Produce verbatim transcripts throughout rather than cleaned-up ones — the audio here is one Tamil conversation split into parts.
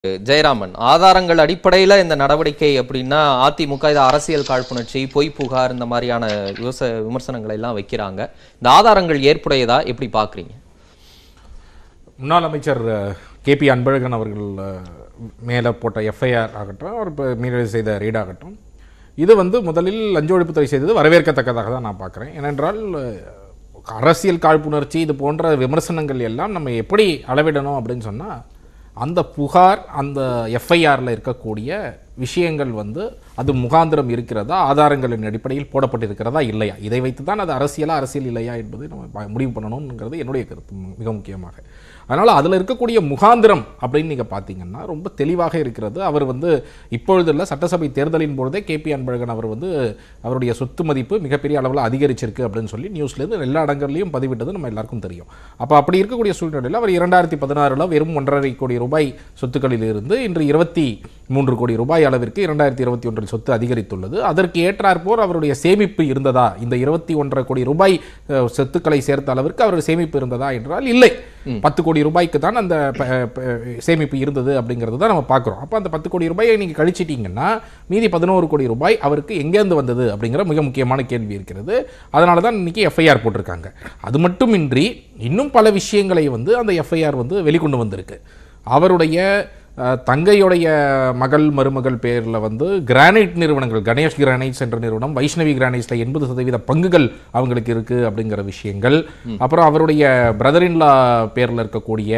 ஜெயராமன், ஆதாரங்கள் அடிப்படையில் இந்த நடவடிக்கை அப்படின்னா அதிமுக இது அரசியல் காழ்ப்புணர்ச்சி, பொய் புகார் இந்த மாதிரியான விமர்ச விமர்சனங்களை எல்லாம் வைக்கிறாங்க. இந்த ஆதாரங்கள் ஏற்புடையதா எப்படி பார்க்குறீங்க? முன்னாள் அமைச்சர் கே பி அன்பழகன் அவர்கள் மேலே போட்ட எஃப்ஐஆர் ஆகட்டும், அவர் இப்போ மீது செய்த ரீட் ஆகட்டும், இது வந்து முதலில் லஞ்ச ஒழிப்புத்துறை செய்தது வரவேற்கத்தக்கதாக தான் நான் பார்க்குறேன். ஏனென்றால் அரசியல் காழ்ப்புணர்ச்சி இது போன்ற விமர்சனங்கள் எல்லாம் நம்ம எப்படி அளவிடணும் அப்படின்னு சொன்னால், அந்த புகார் அந்த எஃப்ஐஆரில் இருக்கக்கூடிய விஷயங்கள் வந்து அது முகாந்திரம் இருக்கிறதா, ஆதாரங்களின் அடிப்படையில் போடப்பட்டிருக்கிறதா இல்லையா, இதை வைத்து தான் அது அரசியலா அரசியல் இல்லையா என்பதை நம்ம முடிவு பண்ணணுங்கிறது என்னுடைய கருத்து மிக முக்கியமாக. அதனால் அதில் இருக்கக்கூடிய முகாந்திரம் அப்படின்னு நீங்கள் பார்த்தீங்கன்னா ரொம்ப தெளிவாக இருக்கிறது. அவர் வந்து இப்பொழுது இல்லை, சட்டசபை தேர்தலின் பொழுதே கே பி அன்பழகன் அவர் வந்து அவருடைய சொத்து மதிப்பு மிகப்பெரிய அளவில் அதிகரிச்சிருக்கு அப்படின்னு சொல்லி நியூஸ்லேருந்து எல்லா இடங்கள்லையும் பதிவிட்டது நம்ம எல்லாருக்கும் தெரியும். அப்போ அப்படி இருக்கக்கூடிய சூழ்நிலையில் அவர் இரண்டாயிரத்தி பதினாறில் வெறும் ஒன்றரை கோடி ரூபாய் சொத்துக்களில் இருந்து இன்று இருபத்தி மூன்று கோடி ரூபாய் அளவிற்கு இரண்டாயிரத்தி இருபத்தி ஒன்றில் சொத்து அதிகரித்துள்ளது. அதற்கு ஏற்றாற்போர் அவருடைய சேமிப்பு இருந்ததா, இந்த இருபத்தி ஒன்றரை கோடி ரூபாய் சொத்துக்களை சேர்த்த அளவிற்கு அவருடைய சேமிப்பு இருந்ததா என்றால் இல்லை. பத்து கோடி ரூபாய்க்கு தான் அந்த சேமிப்பு இருந்தது அப்படிங்கிறது தான் நம்ம பார்க்குறோம். அப்போ அந்த பத்து கோடி ரூபாயை நீங்கள் கழிச்சிட்டிங்கன்னா மீதி பதினோரு கோடி ரூபாய் அவருக்கு எங்கேருந்து வந்தது அப்படிங்கிற மிக முக்கியமான கேள்வி இருக்கிறது. அதனால தான் இன்னைக்கு எஃப்ஐஆர் போட்டிருக்காங்க. அது மட்டுமின்றி இன்னும் பல விஷயங்களை வந்து அந்த எஃப்ஐஆர் வந்து வெளிக்கொண்டு வந்திருக்கு. அவருடைய தங்கையுடைய மகள் மருமகள் பேரில் வந்து கிரானைட் நிறுவனங்கள், கணேஷ் கிரானைட்ஸ் என்ற நிறுவனம் வைஷ்ணவி கிரானைட்ஸில் எண்பது சதவீத பங்குகள் அவங்களுக்கு இருக்குது அப்படிங்கிற விஷயங்கள், அப்புறம் அவருடைய பிரதரின்லா பேரில் இருக்கக்கூடிய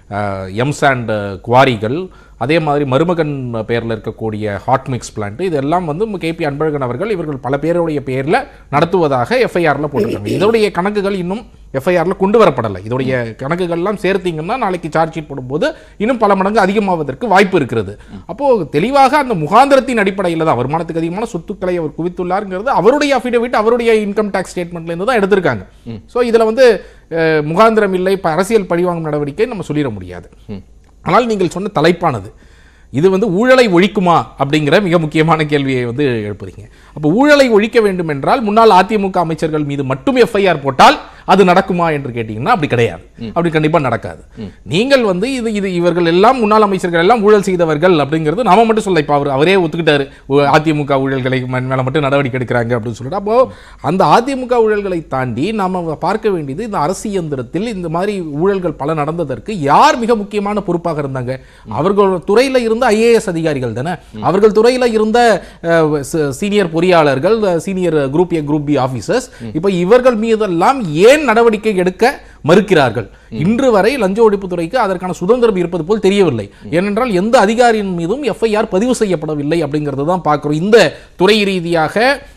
எம்சாண்ட் குவாரிகள், அதே மாதிரி மருமகன் பேரில் இருக்கக்கூடிய ஹாட் மிக்ஸ் பிளான்ட், இதெல்லாம் வந்து கே பி அன்பழகன் அவர்கள் இவர்கள் பல பேருடைய பேரில் நடத்துவதாக எஃப்ஐஆரில் போட்டிருக்காங்க. இதோடைய கணக்குகள் இன்னும் எஃப்ஐஆரில் கொண்டு வரப்படலை. இதோடைய கணக்குகள்லாம் சேர்த்தீங்கன்னா நாளைக்கு சார்ஜ் ஷீட் போடும்போது இன்னும் பல மடங்கு அதிகமாவதற்கு வாய்ப்பு இருக்கிறது. அப்போது தெளிவாக அந்த முகாந்திரத்தின் அடிப்படையில் தான் வருமானத்துக்கு அதிகமான சொத்துக்களை அவர் குவித்துள்ளாருங்கிறது அவருடைய அஃபிடவிட், அவருடைய இன்கம் டேக்ஸ் ஸ்டேட்மெண்ட்லேருந்து தான் எடுத்திருக்காங்க. ஸோ இதில் வந்து முகாந்திரம் இல்லை, இப்போ அரசியல் பழிவாங்கும் நடவடிக்கை நம்ம சொல்லிட முடியாது. ஆனால் நீங்கள் சொன்ன தலைப்பானது இது வந்து ஊழலை ஒழிக்குமா அப்படிங்கிற மிக முக்கியமான கேள்வியை வந்து எழுப்புறீங்க. அப்போ ஊழலை ஒழிக்க வேண்டும் என்றால் முன்னாள் அதிமுக அமைச்சர்கள் மீது மட்டும் எஃப்ஐஆர் போட்டால் அது நடக்குமா என்று கேட்டீங்கன்னா அப்படி கிடையாது. அப்படி கண்டிப்பாக நடக்காது. நீங்கள் வந்து இது இது இவர்கள் எல்லாம் முன்னாள் அமைச்சர்கள் எல்லாம் ஊழல் செய்தவர்கள் அப்படிங்கிறது நாம மட்டும் சொல்ல, இப்போ அவர் அவரே ஒத்துக்கிட்டாரு அதிமுக ஊழல்களை மேலே மட்டும் நடவடிக்கை எடுக்கிறாங்க அப்படின்னு சொல்லிட்டு. அப்போ அந்த அதிமுக ஊழல்களை தாண்டி நாம பார்க்க வேண்டியது இந்த அரசு இயந்திரத்தில் இந்த மாதிரி ஊழல்கள் பல நடந்ததற்கு யார் மிக முக்கியமான பொறுப்பாக இருந்தாங்க? அவர்கள் துறையில் இருந்த ஐஏஎஸ் அதிகாரிகள் தானே, அவர்கள் துறையில் இருந்த சீனியர் பொறியாளர்கள், senior group A group B officers. இப்போ இவர்கள் மீதெல்லாம் ஏன் நடவடிக்கை எடுக்க மறுக்கிறார்கள்? இன்று வரை லஞ்ச ஒழிப்புத்துறைக்கு அதற்கான சுதந்திரம் இருப்பது போல் தெரியவில்லை. ஏனென்றால் எந்த அதிகாரியின் மீதும் எஃப்ஐஆர் பதிவு செய்யப்படவில்லை அப்படிங்கிறது தான் பார்க்கிறோம். இந்த துறை ரீதியாக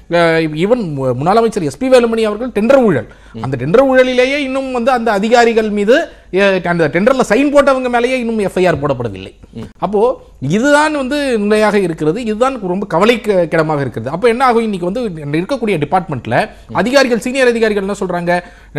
ஈவன் முன்னாள் அமைச்சர் எஸ் பி வேலுமணி அவர்கள் டெண்டர் ஊழல், அந்த டெண்டர் ஊழலிலேயே இன்னும் வந்து அந்த அதிகாரிகள் மீது அந்த டெண்டர்ல சைன் போட்டவங்க மேலேயே இன்னும் எஃப்ஐஆர் போடப்படவில்லை. அப்போ இதுதான் வந்து நிலையாக இருக்கிறது. இதுதான் ரொம்ப கவலைக்கிடமாக இருக்கிறது. அப்போ என்ன ஆகும்? இன்னைக்கு வந்து இருக்கக்கூடிய டிபார்ட்மெண்ட்ல அதிகாரிகள், சீனியர் அதிகாரிகள் என்ன சொல்றாங்க?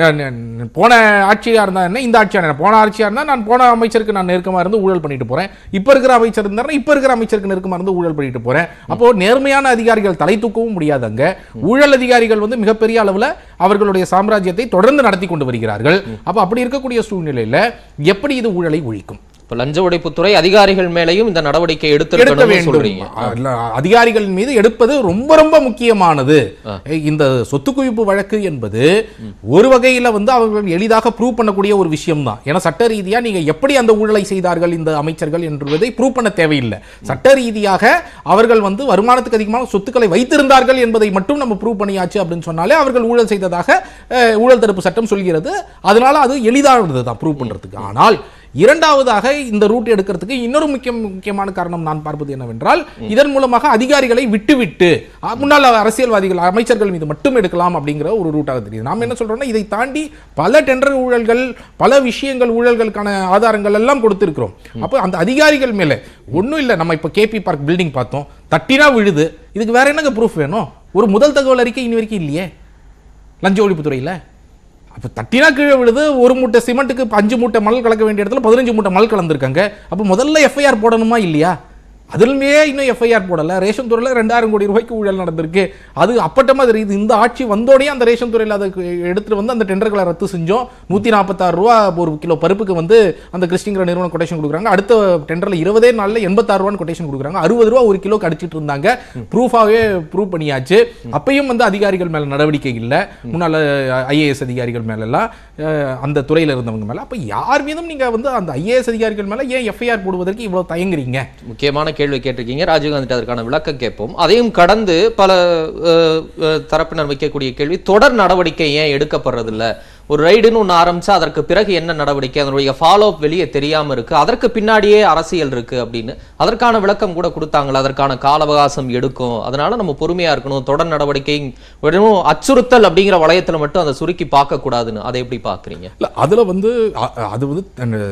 போன ஆட்சியா இருந்தா என்ன, இந்த ஆட்சியா என்ன, போன ஆட்சியா இருந்தா நான் போன அமைச்சருக்கு நான் நெருக்கமா இருந்து ஊழல் பண்ணிட்டு போறேன், இப்ப இருக்கிற அமைச்சர் இருந்தா இப்ப இருக்கிற அமைச்சருக்கு நெருக்கமா இருந்து ஊழல் பண்ணிட்டு போறேன். அப்போ நேர்மையான அதிகாரிகள் தலை தூக்கவும் முடியாதங்க. ஊழல் அதிகாரிகள் வந்து மிகப்பெரிய அளவில் அவர்களுடைய சாம்ராஜ்யத்தை தொடர்ந்து நடத்தி கொண்டு வருகிறார்கள். அப்ப அப்படி இருக்கக்கூடிய சூழ்நிலையில எப்படி இது ஊழலை ஒழிக்கும்? லஞ்ச ஒழிப்புத்துறை அதிகாரிகள் மேலையும் இந்த நடவடிக்கை எடுக்க வேண்டும். அதிகாரிகள் மீது எடுப்பது ரொம்ப ரொம்ப முக்கியமானது. இந்த சொத்து குவிப்பு வழக்கு என்பது ஒரு வகையில வந்து அவர்கள் எளிதாக ப்ரூவ் பண்ணக்கூடிய ஒரு விஷயம் தான். ஏன்னா சட்ட ரீதியா நீங்க எப்படி அந்த ஊழலை செய்தார்கள் இந்த அமைச்சர்கள் என்பதை ப்ரூவ் பண்ண தேவையில்லை. சட்ட ரீதியாக அவர்கள் வந்து வருமானத்துக்கு அதிகமான சொத்துக்களை வைத்திருந்தார்கள் என்பதை மட்டும் நம்ம ப்ரூவ் பண்ணியாச்சு அப்படின்னு சொன்னாலே அவர்கள் ஊழல் செய்ததாக ஊழல் தடுப்பு சட்டம் சொல்கிறது. அதனால அது எளிதானது தான் ப்ரூவ் பண்றதுக்கு. ஆனால் இரண்டாவதாக இந்த ரூட் எடுக்கிறதுக்கு இன்னொரு முக்கிய முக்கியமான காரணம் நான் பார்ப்பது என்னவென்றால், இதன் மூலமாக அதிகாரிகளை விட்டுவிட்டு முன்னாள் அரசியல்வாதிகள், அமைச்சர்கள் மீது மட்டும் எடுக்கலாம் அப்படிங்கிற ஒரு ரூட்டாக தெரியுது. நாம் என்ன சொல்றோம்னா, இதை தாண்டி பல டெண்டர் ஊழல்கள், பல விஷயங்கள், ஊழல்களுக்கான ஆதாரங்கள் எல்லாம் கொடுத்திருக்கிறோம். அப்போ அந்த அதிகாரிகள் மேல ஒன்றும் இல்லை. நம்ம இப்போ கேபி பார்க் பில்டிங் பார்த்தோம், தட்டினா விழுது. இதுக்கு வேற என்னங்க ப்ரூஃப் வேணும்? ஒரு முதல் தகவல் அறிக்கை இனி வரைக்கும் இல்லையே லஞ்ச ஒழிப்புத்துறையில். அப்போ தட்டினா கீழே விழுது. ஒரு மூட்டை சிமெண்ட்டுக்கு அஞ்சு மூட்டை மணல் கலக்க வேண்டிய இடத்துல பதினஞ்சு மூட்டை மணல் கலந்துருக்காங்க. அப்போ முதல்ல எஃப்ஐஆர் போடணுமா இல்லையா? அதுலயே இன்னும் எஃப்ஐஆர் போடல. ரேஷன் துறையில் ரெண்டாயிரம் கோடி ரூபாய்க்கு ஊழல் நடந்திருக்கு. அது அப்பட்டமா தெரியுது. இந்த ஆட்சி வந்தோடனே அந்த ரேஷன் துறையில் அதை எடுத்துட்டு வந்து அந்த டெண்டர்களை ரத்து செஞ்சோம். நூத்தி நாற்பத்தாறு ரூபா ஒரு கிலோ பருப்புக்கு வந்து அந்த கிறிஸ்டிங்கிற நிறுவனம் கொட்டேஷன் கொடுக்குறாங்க. அடுத்த டெண்டர்ல இருபதே நாள்ல எண்பத்தாறு ரூபான்னு கொட்டேஷன் கொடுக்குறாங்க. அறுபது ரூபா ஒரு கிலோக்கு அடிச்சிட்டு இருந்தாங்க. ப்ரூஃபாவே ப்ரூவ் பண்ணியாச்சு. அப்பயும் வந்து அதிகாரிகள் மேல நடவடிக்கை இல்லை. முன்னால ஐஏஎஸ் அதிகாரிகள் மேல எல்லாம் அந்த துறையில் இருந்தவங்க மேல. அப்ப யார் மீதும் நீங்க வந்து அந்த ஐஏஎஸ் அதிகாரிகள் மேல ஏன் எஃப்ஐஆர் போடுவதற்கு இவ்வளவு தயங்குறீங்க? முக்கியமான கேள்வி கேட்டிருக்கீங்க. ராஜீவ்காந்தி அதற்கான விளக்கம் கேட்போம். அதையும் கடந்து பல தரப்பினர் வைக்கக்கூடிய கேள்வி, தொடர் நடவடிக்கை ஏன் எடுக்கப்படுறதில்ல? ஒரு ரைடுன்னு ஒன்று ஆரம்பிச்சா அதற்கு பிறகு என்ன நடவடிக்கை, அதனுடைய ஃபாலோ அப் வெளியே தெரியாம இருக்கு, அதற்கு பின்னாடியே அரசியல் இருக்கு அப்படின்னு அதற்கான விளக்கம் கூட கொடுத்தாங்களா? அதற்கான கால அவகாசம் எடுக்கும், அதனால நம்ம பொறுமையா இருக்கணும், தொடர் நடவடிக்கை வெறும் அச்சுறுத்தல் அப்படிங்கிற வளையத்துல மட்டும் அதை சுருக்கி பார்க்க கூடாதுன்னு அதை எப்படி பாக்குறீங்க? இல்ல அதுல வந்து அது வந்து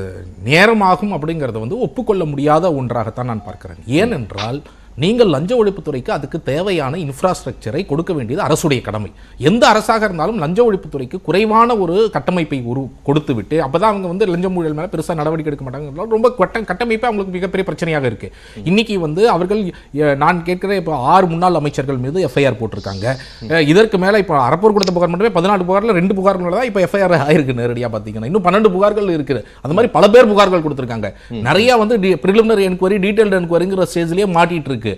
நேரமாகும் அப்படிங்கறத வந்து ஒப்புக்கொள்ள முடியாத ஒன்றாகத்தான் நான் பார்க்கிறேன். ஏனென்றால் நீங்கள் லஞ்ச ஒழிப்புத்துறைக்கு அதுக்கு தேவையான இன்ஃப்ராஸ்ட்ரக்சரை கொடுக்க வேண்டியது அரசுடைய கடமை. எந்த அரசாக இருந்தாலும் லஞ்ச ஒழிப்புத்துறைக்கு குறைவான ஒரு கட்டமைப்பை உரு கொடுத்து விட்டு அப்பதான் அவங்க வந்து லஞ்ச ஊழல் மேல பெருசா நடவடிக்கை எடுக்க மாட்டாங்க. ரொம்ப கட்டமைப்பை அவங்களுக்கு மிகப்பெரிய பிரச்சனையாக இருக்கு. இன்னைக்கு வந்து அவர்கள் நான் கேட்கிற இப்போ ஆறு முன்னாள் அமைச்சர்கள் மீது எஃப்ஐஆர் போட்டிருக்காங்க. இதற்கு மேல இப்போ அறப்போர் கொடுத்த புகார் மட்டுமே பதினாலு புகார்ல ரெண்டு புகார்கள் தான் இப்போ எஃப்ஐஆர் ஆயிருக்கு. நேரடியா பாத்தீங்கன்னா இன்னும் பன்னெண்டு புகார்கள் இருக்குது. அது மாதிரி பல பேர் புகார்கள் கொடுத்திருக்காங்க. நிறைய வந்து பிரிலிமினரி என்கொயரி, டீடைல்டு என்கொயரிங்கிற ஸ்டேஜ்லயே மாட்டிட்டு இருக்கு.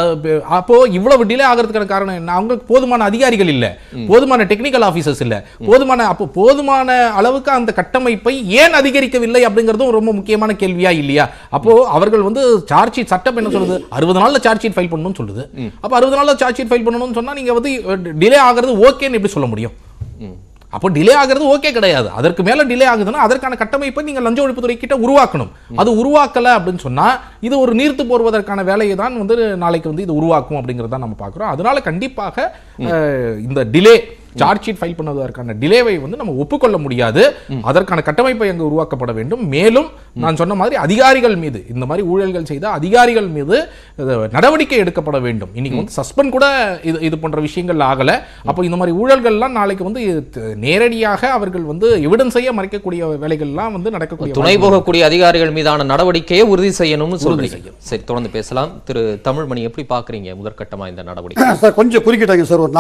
அப்போ இவ்வளவு டிலே ஆகிறதுக்கான காரணம் என்ன? அவங்களுக்கு போதுமான அதிகாரிகள் இல்ல, போதுமான டெக்னிக்கல் ஆபீசர்ஸ் இல்ல, போதுமான அப்போ போதுமான அளவுக்கு அந்த கட்டமைப்பை ஏன் அதிகரிக்கவில்லை அப்படிங்கிறதும் ரொம்ப முக்கியமான கேள்வியா இல்லையா? அப்போ அவர்கள் வந்து சார்ஜ் ஷீட் சட்டம் என்ன சொல்லுது? அறுபது நாள்ல சார்ஜ் ஷீட் ஃபைல் பண்ணணும்னு சொல்லுது. அப்ப அறுபது நாள்ல சார்ஜ் ஷீட் ஃபைல் பண்ணணும்னு சொன்னா நீங்க வந்து டிலே ஆகிறது ஓகேன்னு எப்படி சொல்ல முடியும்? அப்போ டிலே ஆகிறது ஓகே கிடையாது. அதற்கு மேல டிலே ஆகுதுன்னா அதற்கான கட்டமைப்பை நீங்க லஞ்ச ஒழிப்புத்துறை கிட்ட உருவாக்கணும். அது உருவாக்கல அப்படின்னு சொன்னா இது ஒரு நீர்த்து போடுவதற்கான வேலையை தான் வந்து நாளைக்கு வந்து இது உருவாக்கும் அப்படிங்கறத நம்ம பார்க்கிறோம். அதனால கண்டிப்பாக இந்த டிலே சார்ஜ் ஷீட் ஃபைல் பண்ணுவதற்கான டிலேவை வந்து நம்ம ஒப்புக்கொள்ள முடியாது. அதற்கான கட்டமைப்பை அங்கு உருவாக்கப்பட வேண்டும். மேலும் நான் சொன்ன மாதிரி அதிகாரிகள் மீது இந்த மாதிரி ஊழல்கள் செய்த அதிகாரிகள் மீது நடவடிக்கை எடுக்கப்பட வேண்டும். இன்னைக்கு வந்து சஸ்பெண்ட் கூட இது இது போன்ற விஷயங்கள் ஆகல. அப்போ இந்த மாதிரி ஊழல்கள்லாம் நாளைக்கு வந்து நேரடியாக அவர்கள் வந்து எவிடன்ஸையே மறைக்கக்கூடிய வேலைகள்லாம் வந்து நடக்கக்கூடிய துணை போகக்கூடிய அதிகாரிகள் மீதான நடவடிக்கையை உறுதி செய்யணும்னு சொல்றீங்க. சரி, தொடர்ந்து பேசலாம். திரு தமிழ்மணி, எப்படி பாக்குறீங்க முதற்கட்டமா இந்த நடவடிக்கை? சார் கொஞ்சம் குறுக்கிட்டாங்க சார். ஒரு